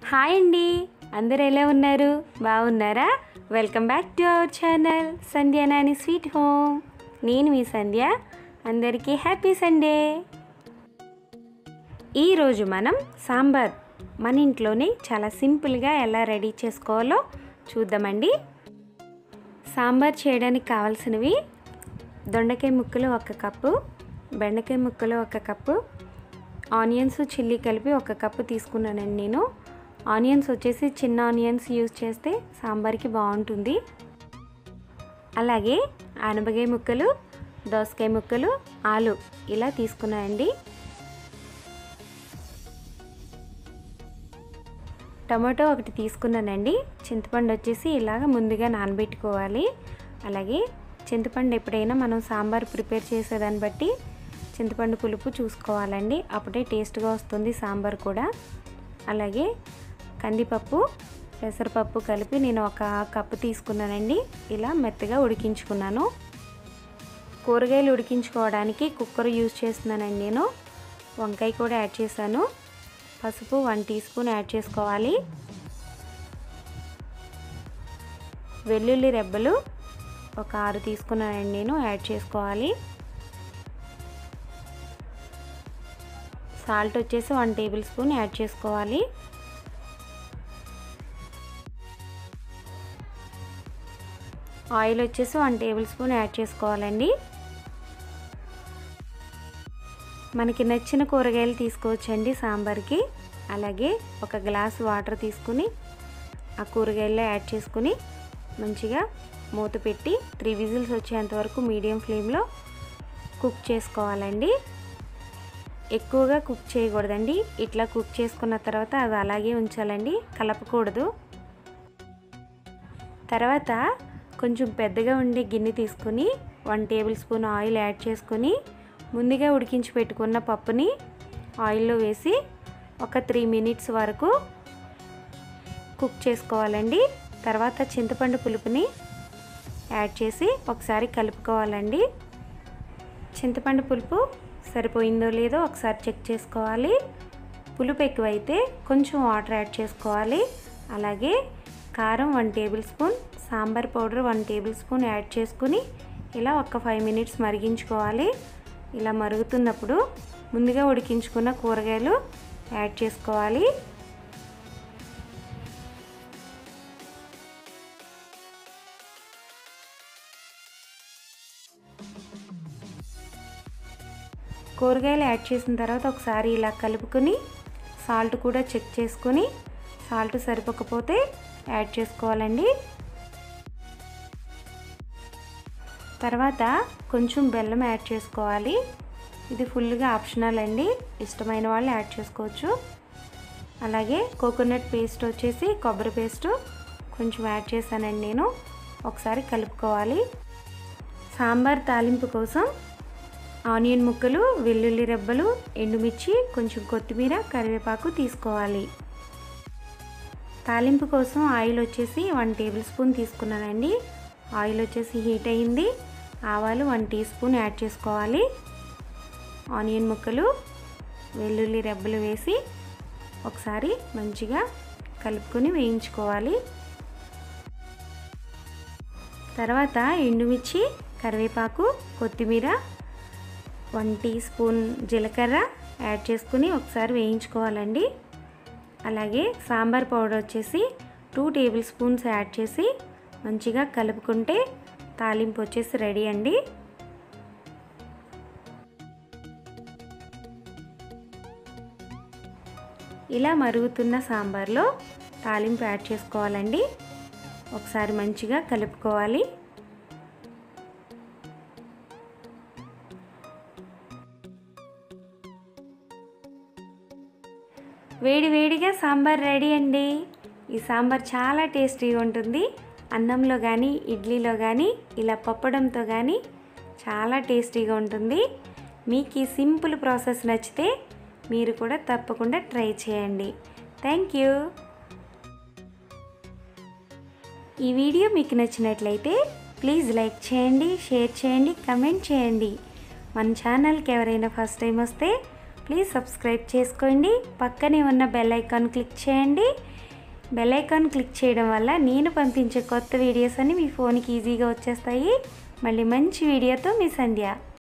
Hi అండి, అందరూ ఎలా ఉన్నారు? బాగున్నారా? Welcome back to our channel Sandhya Nani sweet home. నేను మీ సంధ్య. అందరికీ హ్యాపీ సండే. ఈరోజు మనం సాంబార్ మన ఇంట్లోనే చాలా సింపుల్గా ఎలా రెడీ చేసుకోవాలో చూద్దామండి. సాంబార్ చేయడానికి కావాల్సినవి దొండకాయ ముక్కలు 1 కప్పు, బెండకాయ ముక్కలు 1 కప్పు, ఆనియన్స్ చిల్లీ కలిపి 1 కప్పు తీసుకున్నానండి. నేను ఆనియన్స్ వచ్చేసి చిన్న ఆనియన్స్ యూజ్ చేస్తే సాంబార్కి బాగుంటుంది. అలాగే ఆనపకాయ ముక్కలు, దోసకాయ ముక్కలు, ఆలు ఇలా తీసుకున్నానండి. టమాటో 1 తీసుకున్నానండి. చింతపండు వచ్చేసి ఇలాగ ముందుగా నానబెట్టుకోవాలి. అలాగే చింతపండు ఎప్పుడైనా మనం సాంబార్ ప్రిపేర్ చేసేదాన్ని బట్టి చింతపండు పులుపు చూసుకోవాలండి, అప్పుడే టేస్ట్గా వస్తుంది సాంబార్ కూడా. అలాగే కందిపప్పు, పెసరపప్పు కలిపి నేను 1 కప్పు తీసుకున్నానండి. ఇలా మెత్తగా ఉడికించుకున్నాను. కూరగాయలు ఉడికించుకోవడానికి కుక్కర్ యూజ్ చేస్తున్నానండి నేను. వంకాయ కూడా యాడ్ చేశాను. పసుపు 1 టీ స్పూన్ యాడ్ చేసుకోవాలి. వెల్లుల్లి రెబ్బలు 6 తీసుకున్నానండి నేను, యాడ్ చేసుకోవాలి. సాల్ట్ వచ్చేసి 1 టేబుల్ స్పూన్ యాడ్ చేసుకోవాలి. ఆయిల్ వచ్చేసి 1 టేబుల్ స్పూన్ యాడ్ చేసుకోవాలండి. మనకి నచ్చిన కూరగాయలు తీసుకోవచ్చండి సాంబార్కి. అలాగే 1 గ్లాస్ వాటర్ తీసుకుని ఆ కూరగాయల్లో యాడ్ చేసుకుని మంచిగా మూత పెట్టి 3 విజిల్స్ వచ్చేంత వరకు మీడియం ఫ్లేమ్లో కుక్ చేసుకోవాలండి. ఎక్కువగా కుక్ చేయకూడదండి. ఇట్లా కుక్ చేసుకున్న తర్వాత అవి అలాగే ఉంచాలండి, కలపకూడదు. తర్వాత కొంచెం పెద్దగా ఉండే గిన్నె తీసుకుని 1 టేబుల్ స్పూన్ ఆయిల్ యాడ్ చేసుకుని ముందుగా ఉడికించి పెట్టుకున్న పప్పుని ఆయిల్లో వేసి ఒక 3 మినిట్స్ వరకు కుక్ చేసుకోవాలండి. తర్వాత చింతపండు పులుపుని యాడ్ చేసి ఒకసారి కలుపుకోవాలండి. చింతపండు పులుపు సరిపోయిందో లేదో ఒకసారి చెక్ చేసుకోవాలి. పులుపు ఎక్కువైతే కొంచెం వాటర్ యాడ్ చేసుకోవాలి. అలాగే కారం 1 tablespoon, sambar powder 1 tablespoon add చేసుకుని ఇలా ఒక 5 మినిట్స్ మరిగించుకోవాలి. ఇలా మరుగుతున్నప్పుడు ముందుగా ఉడికించుకున్న కూరగాయలు యాడ్ చేసుకోవాలి. కూరగాయలు యాడ్ చేసిన తర్వాత ఒకసారి ఇలా కలుపుకొని సాల్ట్ కూడా చెక్ చేసుకొని సాల్ట్ సరిపోకపోతే యాడ్ చేసుకోవాలండి. తర్వాత కొంచెం బెల్లం యాడ్ చేసుకోవాలి. ఇది ఫుల్గా ఆప్షనల్ అండి, ఇష్టమైన వాళ్ళు యాడ్ చేసుకోవచ్చు. అలాగే కోకోనట్ పేస్ట్ వచ్చేసి కొబ్బరి పేస్ట్ కొంచెం యాడ్ చేశానండి నేను. ఒకసారి కలుపుకోవాలి. సాంబార్ తాలింపు కోసం ఆనియన్ ముక్కలు, వెల్లుల్లి రెబ్బలు, ఎండుమిర్చి, కొంచెం కొత్తిమీర, కరివేపాకు తీసుకోవాలి. తాలింపు కోసం ఆయిల్ వచ్చేసి 1 టేబుల్ స్పూన్ తీసుకున్నానండి. ఆయిల్ వచ్చేసి హీట్ అయింది. ఆవాలు 1 టీ స్పూన్ యాడ్ చేసుకోవాలి. ఆనియన్ ముక్కలు, వెల్లుల్లి రెబ్బలు వేసి ఒకసారి మంచిగా కలుపుకొని వేయించుకోవాలి. తర్వాత ఎండుమిర్చి, కరివేపాకు, కొత్తిమీర, 1 టీ స్పూన్ జీలకర్ర యాడ్ చేసుకుని ఒకసారి వేయించుకోవాలండి. అలాగే సాంబార్ పౌడర్ వచ్చేసి 2 టేబుల్ స్పూన్స్ యాడ్ చేసి మంచిగా కలుపుకుంటే తాలింపు వచ్చేసి రెడీ అండి. ఇలా మరుగుతున్న సాంబార్లో తాలింపు యాడ్ చేసుకోవాలండి. ఒకసారి మంచిగా కలుపుకోవాలి. వేడివేడిగా సాంబార్ రెడీ అండి. ఈ సాంబార్ చాలా టేస్టీగా ఉంటుంది. అన్నంలో కానీ, ఇడ్లీలో కానీ, ఇలా పప్పడంతో కానీ చాలా టేస్టీగా ఉంటుంది. మీకు ఈ సింపుల్ ప్రాసెస్ నచ్చితే మీరు కూడా తప్పకుండా ట్రై చేయండి. Thank you. ఈ వీడియో మీకు నచ్చినట్లయితే ప్లీజ్ లైక్ చేయండి, షేర్ చేయండి, కమెంట్ చేయండి. మన ఛానల్కి ఎవరైనా ఫస్ట్ టైం వస్తే ప్లీజ్ సబ్స్క్రైబ్ చేసుకోండి. పక్కనే ఉన్న బెల్ ఐకాన్ క్లిక్ చేయండి. బెల్ ఐకాన్ క్లిక్ చేయడం వల్ల నేను పంపించే కొత్త వీడియోస్ అన్ని మీ ఫోన్కి ఈజీగా వచ్చేస్తాయి. మళ్ళీ మంచి వీడియోతో మీ సంధ్య.